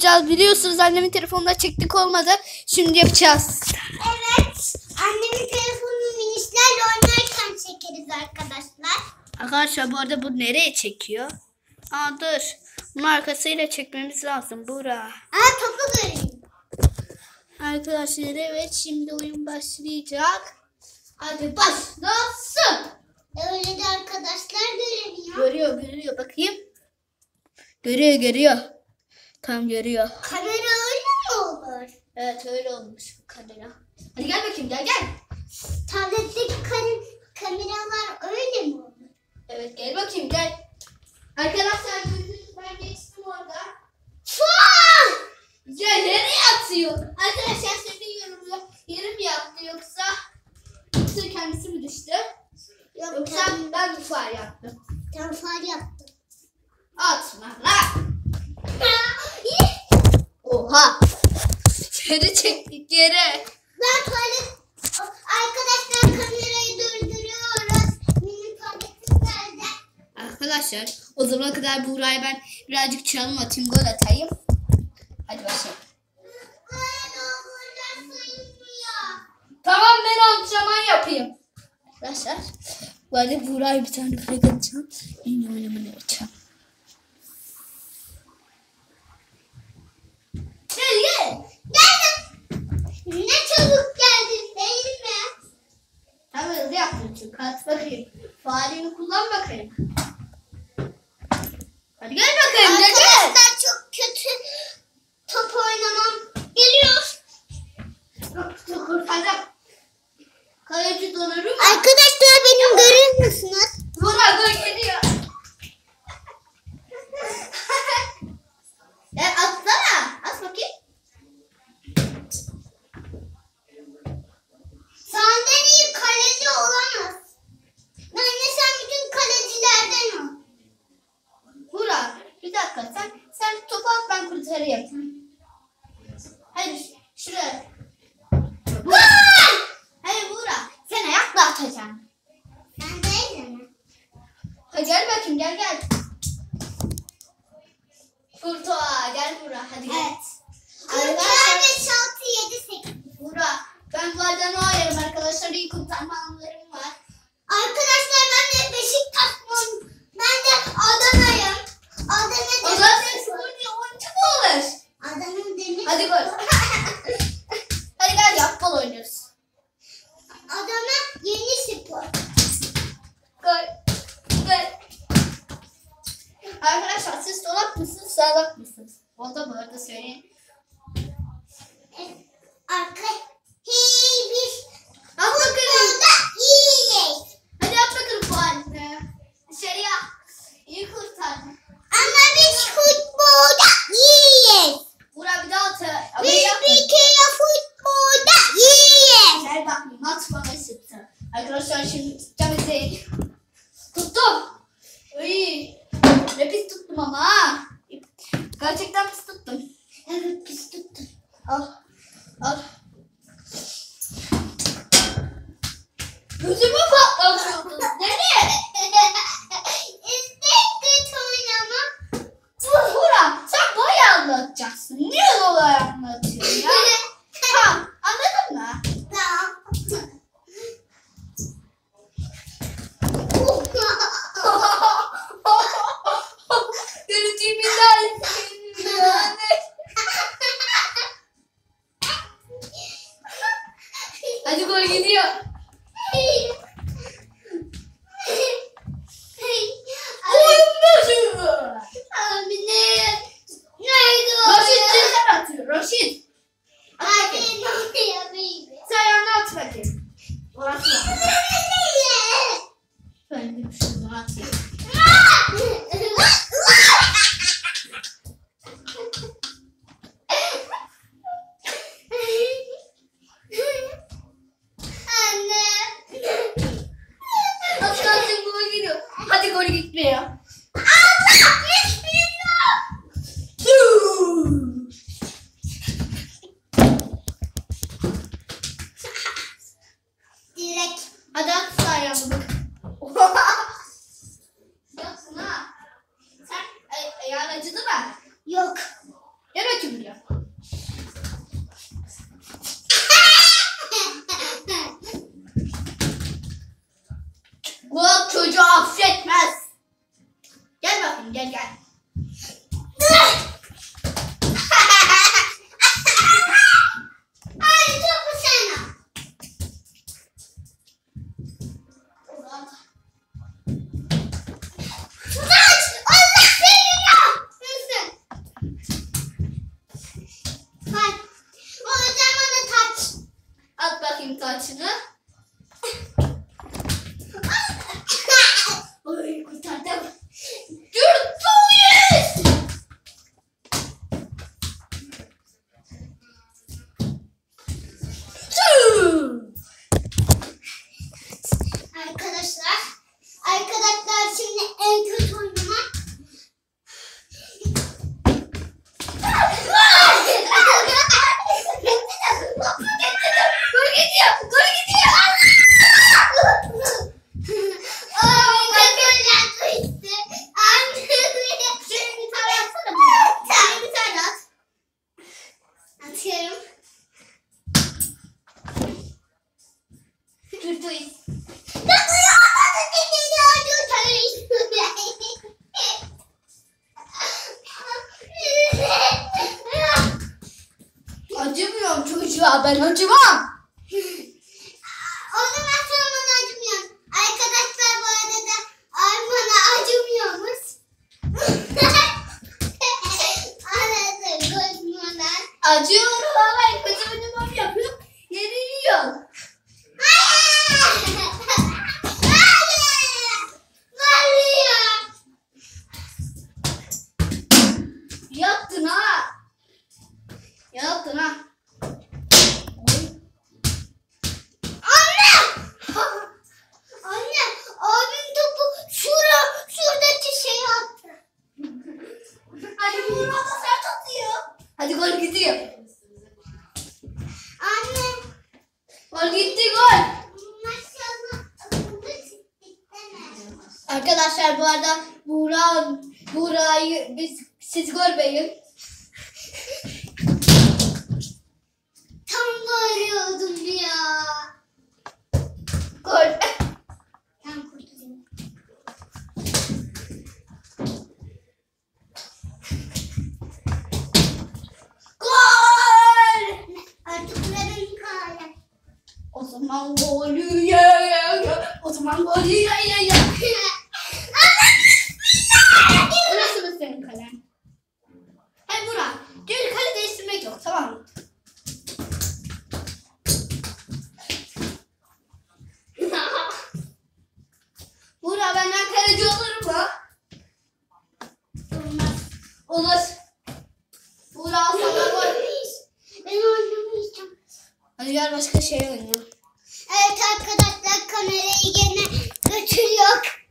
yapacağız. Biliyorsunuz annemin telefonuna çektik, olmadı. Şimdi yapacağız. Evet. Annemin telefonunu minişlerle oynarken çekeriz arkadaşlar. Arkadaşlar bu arada bu nereye çekiyor? Dur. Bunun arkasıyla çekmemiz lazım. Bura. Topu göreyim. Arkadaşlar evet, şimdi oyun başlayacak. Hadi başlasın. Öyle de arkadaşlar göremiyor. Görüyor bakayım. Görüyor. Tam görüyor. Kamera öyle mi olur? Evet, öyle olmuş bu kamera. Hadi gel bakayım, gel. Tabletteki kameralar öyle mi olur? Evet, gel bakayım, gel. Arkadaşlar gördünüz, ben geçtim orada. Ya nereye atıyor? Arkadaşlar şimdi yarım yaptı, yoksa kendisi mi düştü? Yoksa ben mi fare yaptım? Tam fare yaptım. Atma lan. Oha. Geri çektik geri. Ben tuvalet... Arkadaşlar kamerayı durduruyoruz. Benim tuvaletim nerede? Arkadaşlar o zamana kadar Buğra'ya ben birazcık çalım atayım, gol atayım. Hadi başlayalım. Tamam, ben antrenman yapayım. Arkadaşlar bu arada Buğra'ya bir tane kürek atacağım. Yine oynamanı yapacağım. Gel. Ne çabuk geldin değil mi? Tamam, hızlı yaptım çünkü. At bakayım. Fareni kullan bakayım. Hadi gel bakayım. Arkadaşlar çok kötü top oynamam. Geliyor. Çok kurtaracağım. Kaleci donarım. Arkadaşlar benim görür müsünüz? Buğra gol geliyor. Ya atsana. At bakayım. Senden iyi kaleci olamaz. Bence sen bütün kalecilerden ol. Buğra bir dakika, sen topu at, ben kurtarayım. Hayır, şuraya. Hayır Buğra, sen ayakla atacaksın. Ben değil mi? Hadi gel bakayım, gel. Kurtuğa gel Buğra, hadi gel. Evet. Arkadaşlar 5, 6, 7, 8. Buğra, ben bu arada ne oynarım arkadaşlar, iyi kurtarma anlarım var. Arkadaşlar ben de Beşiktaşlıyım. Ben de Adana'yım. O zaman spor diye oyuncu mu olur? Adana demek. Hadi gol. Hadi gel, yapbol oynuyoruz. Adana yeni spor. Gol. Arkadaşlar siz dolap mısınız, sağlak mısınız? O da bu arada söyleyin. Hey biz At bakalım. futbolda iyiyiz. Hadi at bakalım bu haline. Dışarıya. İyi kurtardın. Ama biz futbolda iyiyiz. Buğra bir daha at. Biz bir kere futbolda iyiyiz. Gel bakayım, atma mesut'u. Arkadaşlar şimdi tutacağım izleyin. Tuttum. Uy. Ne pis tuttum ama ha. Gerçekten pis tuttum. Evet biz tuttuk. Al. Gözümü patlatıyordun. Nereye? İstek oynama. Buğra, sen böyle anlatacaksın. Niye olay anlatıyorsun ya? Tamam, anladın mı? Tamam. Görüntüyümden yani. Hadi gol gidiyor. Oyun başı. Abi neydi o? Roşit cezar atıyor. Roşit. At Abi bakayım. ne oluyor baby? Sen yanına at bakayım. Orası var. Ben de şunu atayım. Anne Kurtarıcı. Oy kurtardım. Kurtuluş. Arkadaşlar şimdi en kötü oynama. Gol gidiyor. Gol gidiyor. Şöyle bir tane atsana bana. Şöyle bir tane at. Atıyorum. Kurtuluş. Acımıyorum çocuğa, ben acımam. O zaman sen bana acımıyorsun. Arkadaşlar bu arada bana acımıyormuş. Anladım gözümden. Acıyorum ama kocaman yapıyorum. Yeniliyor. Yaptın ha. Yaptın ha. Anne, abim topu şuradaki şeye attı. Hadi bunu da sert atıyor. Hadi gol gidiyor. Anne, Gol gitti gol. maşallah. Arkadaşlar bu arada Buğra'yı siz görmeyin. Tam bağırıyordum ya. Gol. Tam kurtuldum. Gol. Artık buranın kale. O zaman golü ye. O zaman golü ye. Burası mı senin kalen? Hayır Buğra. Gel kale değiştirmek yok, tamam mı? Buğra benden kaleci olur mu? Olmaz. Olur. Buğra sana gol. Ben oynamayacağım. Hadi gel başka şey oynayalım. Evet arkadaşlar kamerayı yine götürüyor.